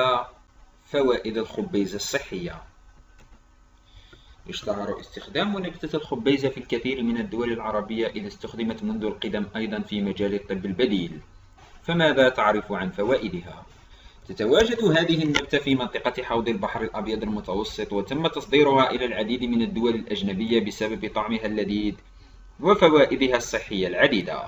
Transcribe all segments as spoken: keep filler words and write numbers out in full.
فوائد الخبيزة الصحية. يشتهر استخدام نبتة الخبيزة في الكثير من الدول العربية، إذ استخدمت منذ القدم أيضا في مجال الطب البديل. فماذا تعرف عن فوائدها؟ تتواجد هذه النبتة في منطقة حوض البحر الأبيض المتوسط، وتم تصديرها إلى العديد من الدول الأجنبية بسبب طعمها اللذيذ وفوائدها الصحية العديدة.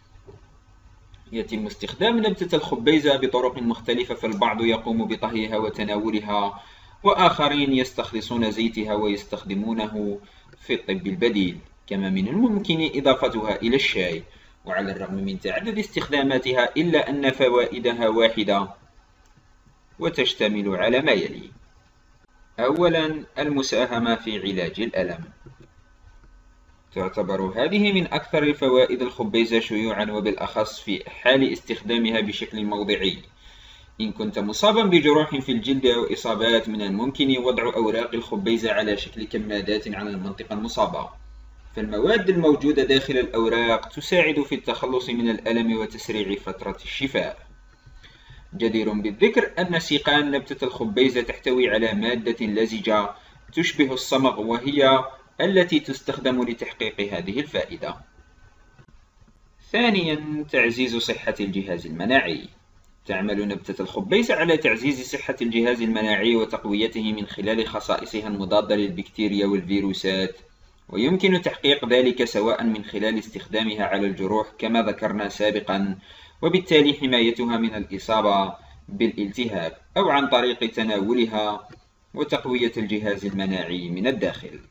يتم استخدام نبتة الخبيزة بطرق مختلفة، فالبعض يقوم بطهيها وتناولها، وآخرين يستخلصون زيتها ويستخدمونه في الطب البديل. كما من الممكن إضافتها إلى الشاي. وعلى الرغم من تعدد استخداماتها إلا أن فوائدها واحدة وتشتمل على ما يلي. أولا، المساهمة في علاج الألم. تعتبر هذه من أكثر فوائد الخبيزة شيوعا، وبالأخص في حال استخدامها بشكل موضعي. إن كنت مصابا بجروح في الجلد أو إصابات، من الممكن وضع أوراق الخبيزة على شكل كمادات على المنطقة المصابة، فالمواد الموجودة داخل الأوراق تساعد في التخلص من الألم وتسريع فترة الشفاء. جدير بالذكر أن سيقان نبتة الخبيزة تحتوي على مادة لزجة تشبه الصمغ، وهي التي تستخدم لتحقيق هذه الفائدة. ثانيا، تعزيز صحة الجهاز المناعي. تعمل نبتة الخبيزة على تعزيز صحة الجهاز المناعي وتقويته من خلال خصائصها المضادة للبكتيريا والفيروسات، ويمكن تحقيق ذلك سواء من خلال استخدامها على الجروح كما ذكرنا سابقا، وبالتالي حمايتها من الإصابة بالالتهاب، أو عن طريق تناولها وتقوية الجهاز المناعي من الداخل.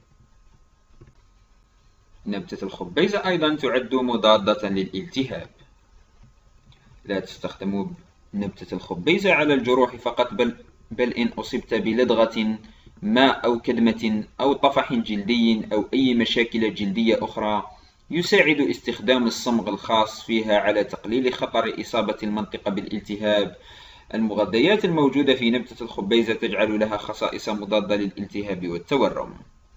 نبتة الخبيزة أيضا تعد مضادة للالتهاب. لا تستخدم نبتة الخبيزة على الجروح فقط، بل, بل إن أصبت بلدغة ما أو كدمة أو طفح جلدي أو أي مشاكل جلدية أخرى، يساعد استخدام الصمغ الخاص فيها على تقليل خطر إصابة المنطقة بالالتهاب. المغذيات الموجودة في نبتة الخبيزة تجعل لها خصائص مضادة للالتهاب والتورم.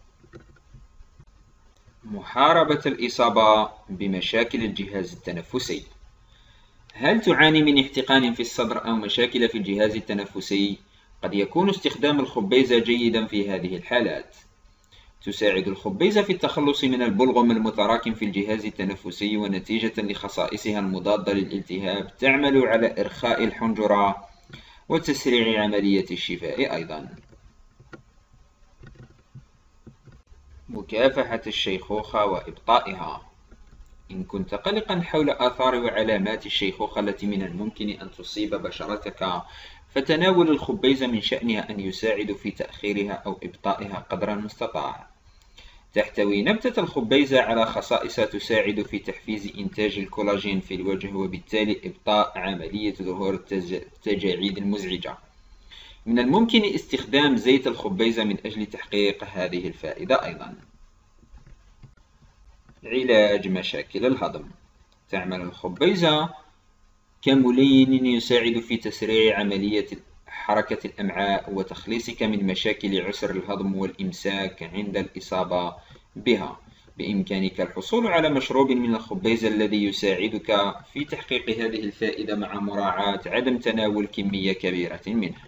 محاربة الإصابة بمشاكل الجهاز التنفسي. هل تعاني من احتقان في الصدر أو مشاكل في الجهاز التنفسي؟ قد يكون استخدام الخبيزة جيدا في هذه الحالات. تساعد الخبيزة في التخلص من البلغم المتراكم في الجهاز التنفسي، ونتيجة لخصائصها المضادة للالتهاب تعمل على إرخاء الحنجرة وتسريع عملية الشفاء أيضا. مكافحة الشيخوخة وإبطائها. إن كنت قلقا حول آثار وعلامات الشيخوخة التي من الممكن أن تصيب بشرتك، فتناول الخبيزة من شأنها أن يساعد في تأخيرها أو إبطائها قدر المستطاع. تحتوي نبتة الخبيزة على خصائص تساعد في تحفيز إنتاج الكولاجين في الوجه، وبالتالي إبطاء عملية ظهور التجاعيد المزعجة. من الممكن استخدام زيت الخبيزة من أجل تحقيق هذه الفائدة أيضا. علاج مشاكل الهضم. تعمل الخبيزة كملين يساعد في تسريع عملية حركة الأمعاء وتخليصك من مشاكل عسر الهضم والإمساك عند الإصابة بها. بإمكانك الحصول على مشروب من الخبيزة الذي يساعدك في تحقيق هذه الفائدة، مع مراعاة عدم تناول كمية كبيرة منها.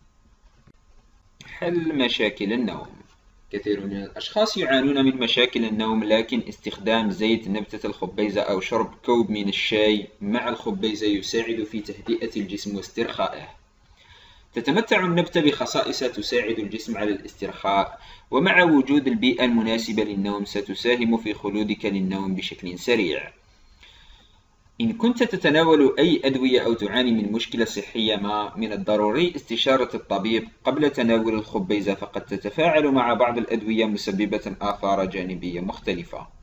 حل مشاكل النوم. كثير من الأشخاص يعانون من مشاكل النوم، لكن استخدام زيت نبتة الخبيزة أو شرب كوب من الشاي مع الخبيزة يساعد في تهدئة الجسم واسترخائه. تتمتع النبتة بخصائص تساعد الجسم على الاسترخاء، ومع وجود البيئة المناسبة للنوم ستساهم في خلودك للنوم بشكل سريع. إن كنت تتناول أي أدوية أو تعاني من مشكلة صحية ما، من الضروري استشارة الطبيب قبل تناول الخبيزة، فقد تتفاعل مع بعض الأدوية مسببة آثار جانبية مختلفة.